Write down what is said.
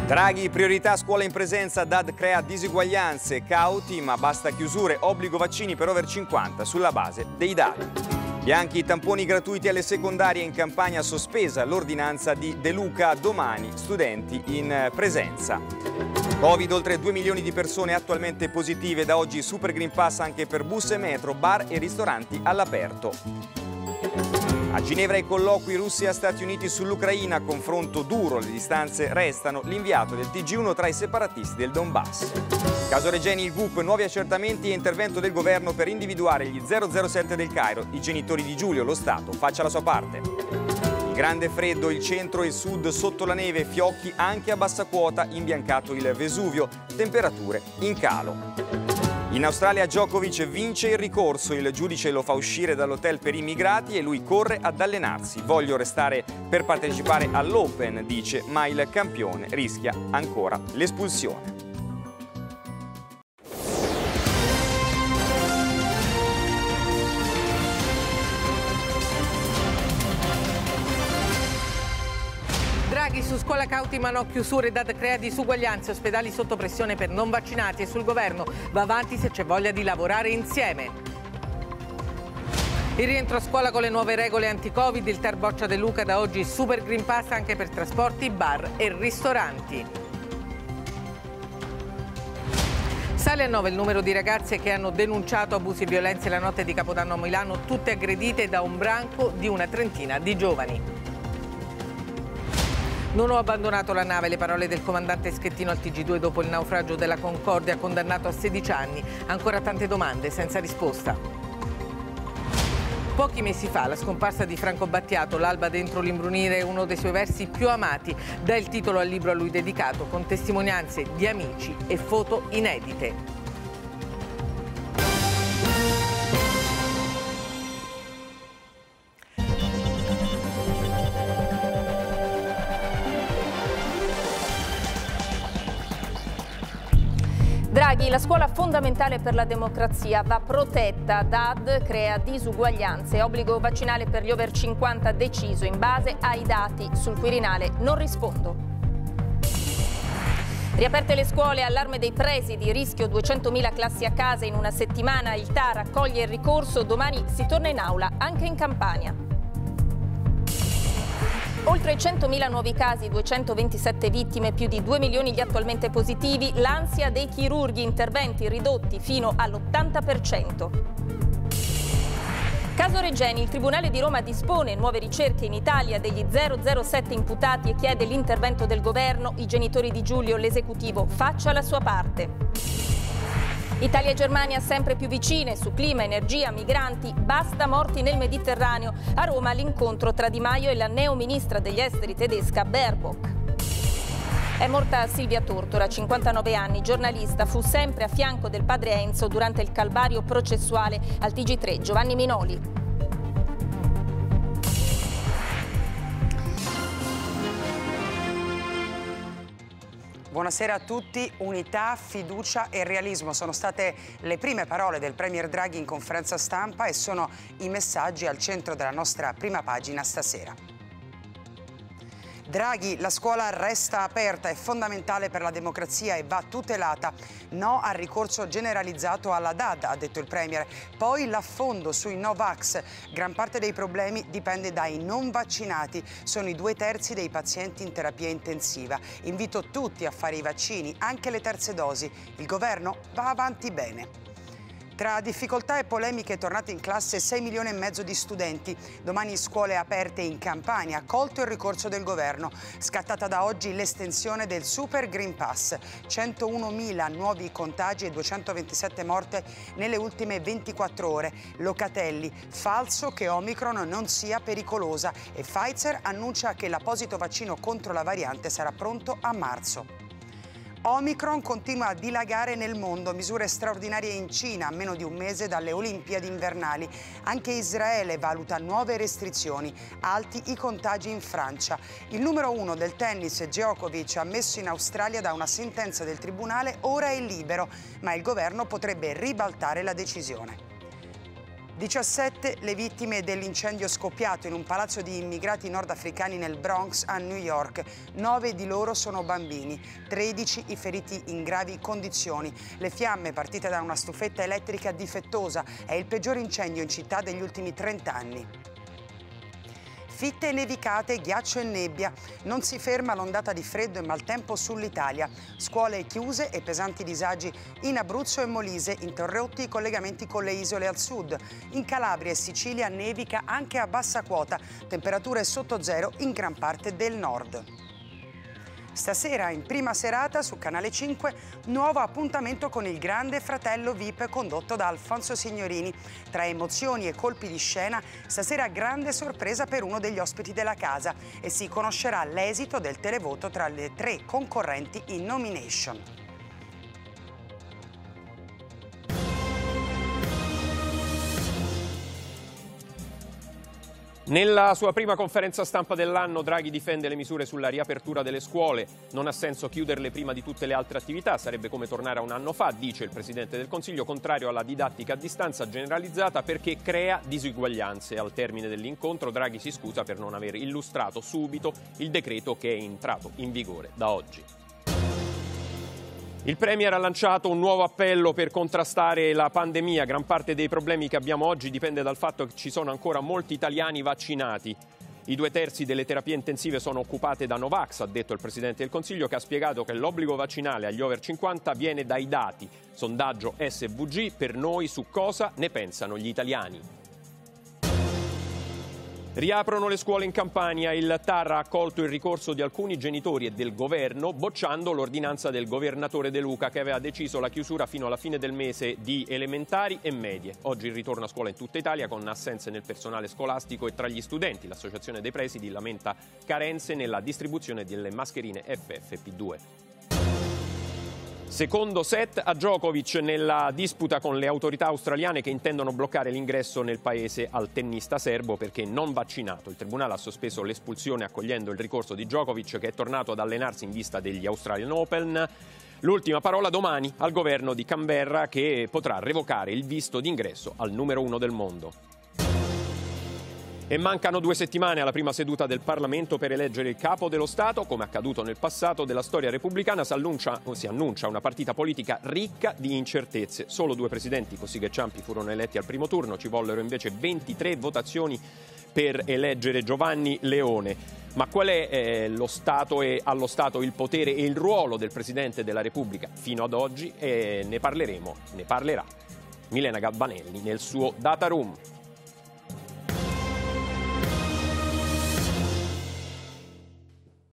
Draghi, priorità scuola in presenza, DAD crea disuguaglianze, cauti, ma basta chiusure, obbligo vaccini per over 50 sulla base dei dati. Bianchi, tamponi gratuiti alle secondarie, in Campania sospesa l'ordinanza di De Luca, domani studenti in presenza. Covid, oltre 2 milioni di persone attualmente positive, da oggi Super Green Pass anche per bus e metro, bar e ristoranti all'aperto. A Ginevra i colloqui Russia-Stati Uniti sull'Ucraina, confronto duro, le distanze restano, l'inviato del TG1 tra i separatisti del Donbass. Caso Regeni, il GUP, nuovi accertamenti e intervento del governo per individuare gli 007 del Cairo, i genitori di Giulio, lo Stato faccia la sua parte. Il grande freddo, il centro e il sud sotto la neve, fiocchi anche a bassa quota, imbiancato il Vesuvio, temperature in calo. In Australia Djokovic vince il ricorso, il giudice lo fa uscire dall'hotel per immigrati e lui corre ad allenarsi. Voglio restare per partecipare all'Open, dice, ma il campione rischia ancora l'espulsione. Draghi su scuola cauti ma no chiusure, DAD crea disuguaglianze, ospedali sotto pressione per non vaccinati e sul governo va avanti se c'è voglia di lavorare insieme. Il rientro a scuola con le nuove regole anti-Covid, il TAR boccia De Luca, da oggi Super Green Pass anche per trasporti, bar e ristoranti. Sale a 9 il numero di ragazze che hanno denunciato abusi e violenze la notte di Capodanno a Milano, tutte aggredite da un branco di una trentina di giovani. Non ho abbandonato la nave, le parole del comandante Schettino al TG2 dopo il naufragio della Concordia, condannato a 16 anni. Ancora tante domande senza risposta. Pochi mesi fa la scomparsa di Franco Battiato, l'alba dentro l'imbrunire, è uno dei suoi versi più amati. Dà il titolo al libro a lui dedicato, con testimonianze di amici e foto inedite. Draghi, la scuola fondamentale per la democrazia va protetta, DAD crea disuguaglianze, obbligo vaccinale per gli over 50 deciso in base ai dati, sul Quirinale non rispondo. Riaperte le scuole, allarme dei presidi, rischio 200.000 classi a casa in una settimana, il TAR accoglie il ricorso, domani si torna in aula anche in Campania. Oltre 100.000 nuovi casi, 227 vittime, più di 2 milioni gli attualmente positivi, l'ansia dei chirurghi, interventi ridotti fino all'80%. Caso Regeni, il Tribunale di Roma dispone nuove ricerche in Italia degli 007 imputati e chiede l'intervento del governo, i genitori di Giulio, l'esecutivo faccia la sua parte. Italia e Germania sempre più vicine su clima, energia, migranti, basta morti nel Mediterraneo. A Roma l'incontro tra Di Maio e la neoministra degli esteri tedesca Baerbock. È morta Silvia Tortora, 59 anni, giornalista, fu sempre a fianco del padre Enzo durante il calvario processuale. Al TG3 Giovanni Minoli. Buonasera a tutti. Unità, fiducia e realismo sono state le prime parole del Premier Draghi in conferenza stampa e sono i messaggi al centro della nostra prima pagina stasera. Draghi, la scuola resta aperta, è fondamentale per la democrazia e va tutelata. No al ricorso generalizzato alla DAD, ha detto il Premier. Poi l'affondo sui Novax. Gran parte dei problemi dipende dai non vaccinati. Sono i 2/3 dei pazienti in terapia intensiva. Invito tutti a fare i vaccini, anche le terze dosi. Il governo va avanti bene. Tra difficoltà e polemiche, tornate in classe 6 milioni e mezzo di studenti. Domani scuole aperte in Campania, accolto il ricorso del governo. Scattata da oggi l'estensione del Super Green Pass. 101.000 nuovi contagi e 227 morte nelle ultime 24 ore. Locatelli, falso che Omicron non sia pericolosa e Pfizer annuncia che l'apposito vaccino contro la variante sarà pronto a marzo. Omicron continua a dilagare nel mondo, misure straordinarie in Cina a meno di un mese dalle Olimpiadi invernali. Anche Israele valuta nuove restrizioni, alti i contagi in Francia. Il numero 1 del tennis, Djokovic, ammesso in Australia da una sentenza del tribunale, ora è libero, ma il governo potrebbe ribaltare la decisione. 17 le vittime dell'incendio scoppiato in un palazzo di immigrati nordafricani nel Bronx a New York. 9 di loro sono bambini, 13 i feriti in gravi condizioni. Le fiamme, partite da una stufetta elettrica difettosa, è il peggior incendio in città degli ultimi 30 anni. Fitte nevicate, ghiaccio e nebbia. Non si ferma l'ondata di freddo e maltempo sull'Italia. Scuole chiuse e pesanti disagi in Abruzzo e Molise, interrotti i collegamenti con le isole al sud. In Calabria e Sicilia nevica anche a bassa quota, temperature sotto zero in gran parte del nord. Stasera, in prima serata, su Canale 5, nuovo appuntamento con il Grande Fratello VIP condotto da Alfonso Signorini. Tra emozioni e colpi di scena, stasera grande sorpresa per uno degli ospiti della casa e si conoscerà l'esito del televoto tra le 3 concorrenti in nomination. Nella sua prima conferenza stampa dell'anno Draghi difende le misure sulla riapertura delle scuole. Non ha senso chiuderle prima di tutte le altre attività, sarebbe come tornare a un anno fa, dice il Presidente del Consiglio, contrario alla didattica a distanza generalizzata perché crea disuguaglianze. Al termine dell'incontro Draghi si scusa per non aver illustrato subito il decreto che è entrato in vigore da oggi. Il Premier ha lanciato un nuovo appello per contrastare la pandemia. Gran parte dei problemi che abbiamo oggi dipende dal fatto che ci sono ancora molti italiani vaccinati. I 2/3 delle terapie intensive sono occupate da Novax, ha detto il Presidente del Consiglio, che ha spiegato che l'obbligo vaccinale agli over 50 viene dai dati. Sondaggio SVG, per noi su cosa ne pensano gli italiani. Riaprono le scuole in Campania. Il TAR ha accolto il ricorso di alcuni genitori e del governo, bocciando l'ordinanza del governatore De Luca che aveva deciso la chiusura fino alla fine del mese di elementari e medie. Oggi il ritorno a scuola in tutta Italia con assenze nel personale scolastico e tra gli studenti. L'Associazione dei Presidi lamenta carenze nella distribuzione delle mascherine FFP2. Secondo set a Djokovic nella disputa con le autorità australiane che intendono bloccare l'ingresso nel paese al tennista serbo perché non vaccinato. Il tribunale ha sospeso l'espulsione accogliendo il ricorso di Djokovic, che è tornato ad allenarsi in vista degli Australian Open. L'ultima parola domani al governo di Canberra, che potrà revocare il visto d'ingresso al numero 1 del mondo. E mancano 2 settimane alla prima seduta del Parlamento per eleggere il capo dello Stato. Come accaduto nel passato della storia repubblicana, si annuncia una partita politica ricca di incertezze. Solo 2 presidenti, Cossiga e Ciampi, furono eletti al primo turno, ci vollero invece 23 votazioni per eleggere Giovanni Leone. Ma qual è lo Stato e allo Stato il potere e il ruolo del Presidente della Repubblica fino ad oggi? Ne parlerà Milena Gabbanelli nel suo Data Room.